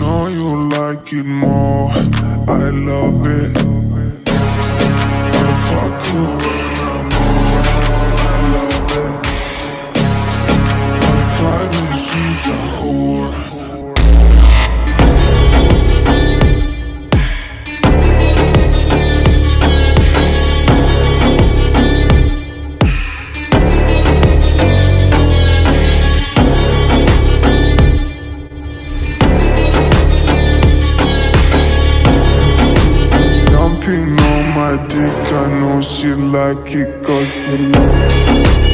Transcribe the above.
know you like it more. I love it. I fuck you when I'm on. I love it. My private she's a whore. Jumping on my dick, I know she like it 'cause she loves it.